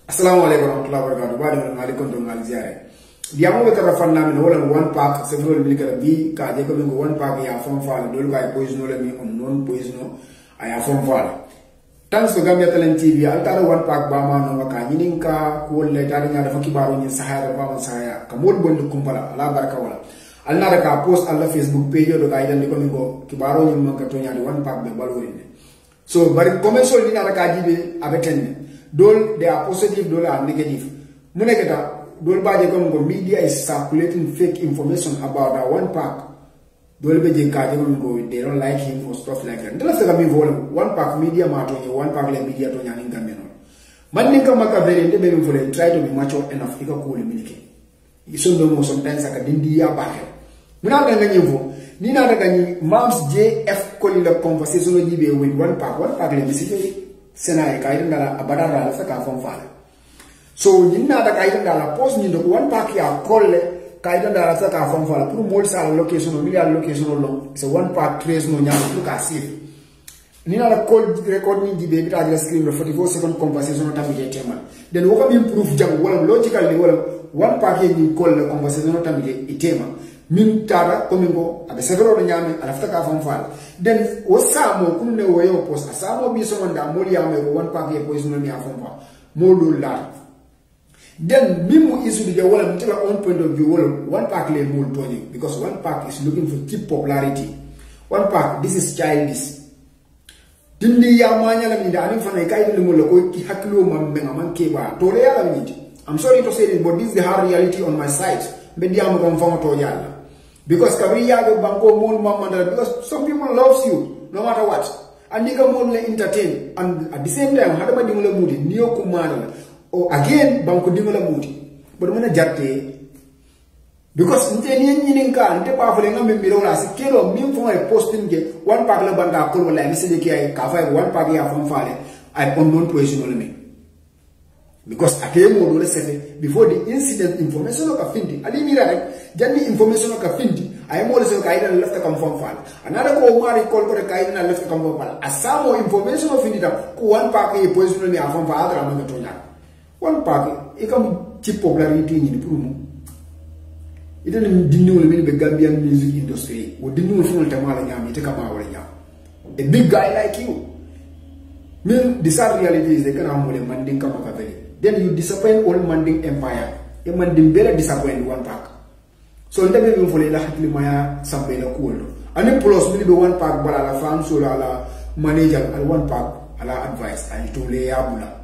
Assalamualaikum warahmatullahi wabarakatuh. Badi alaikum to ngal ziare. Diamo be tara fanna min wala one pack se fol mi kala bi ka je ko ngo one pack ya fon fala dol kay poison le mi on non poison aya fon fala. Tans to Gambia Talent TV altara one pack ba ma no ka nyinin ka ko le tari nya dafa kibaro nyin sahara ba man sahaya ka mod bondu kumpala ala baraka wala. Alna da ka post alla Facebook page do ka idan ko ngo kibaro nyin man ka to nya one pack be balori. So bari commercial ni na ka jibe abeten. Dol they are positive, dol are negative. Muneketa dol baje kom go media is circulating fake information about that one pack. Dol beje kaje go they don't like him or stuff like that. Ndela sega mi volume one pack media mato one pack le media to nyani ngameno. Man ninka maka very ndebe mi volume try to be mature enough ika ko le milike. Isondo mo sometimes aka dindi ya bahe. Muna da ngani vo ni na daga ni Mams JF ko la conversation o jibe with one pack le misike Senai kaidin dala abadara la saka fon fala. So yinna da kaidin dala post ni do one pack ya kolle kaidin dala saka fon fala pour mol sa location o milliard location lo c'est one pack 13 no nyama pour ka save. Ni na la call record ni jibe bita la screen do 44 second conversation o tamite tema. Then wo ko improve jam wala logically wala one pack ni kolle conversation o tamite itema. Min tara komingo abe severo do nyame alafta ka fon fala then osamo kunne woyo post asamo bi so nda moli ya me one pack e poison mi afon fa molu la then mimu isu de wala mtela on point of view wala one pack le mol toni because one pack is looking for cheap popularity. One pack this is childish dindi ya manya la mi da anim fana kay dindi mol ko ki haklo man be man keba to le ya la mi. I'm sorry to say this but this is the hard reality on my side be diam ko fama to yalla. Because Kabriya Banko Moon Mamanda, because some people loves you no matter what. And nigga moon entertain. And at the same time, Hadaba Dingula Moody, Neo Kumana, or again Banko Dingula Moody. But when a jate because Ninka and Tepafalinga Mirona, Kilo, mean for my posting get one pack of Banda Kola and Sidiki, Kafa, one pack from Fale, I unknown question on me. Because I came on before the incident information of a Findi. I didn't right. Then information of a Findi. I am always a guide and left a confirm file. Another call Mari called for a guide and left a confirm file. As some more information of Findi, one pack a poison me from father and Tonya. One pack, it come cheap popularity in the Prumo. It didn't know the Gambian music industry. We didn't know from Tamala, take a Mawaya. A big guy like you. The sad reality is they can have more Manding Kamakaveli. Then you disappoint all Manding Empire. A Manding better disappoint one pack. So in the way for the Maya Sambela Cool. And then plus maybe one pack, but a farm so la manager and one pack a la advice and to lay abula.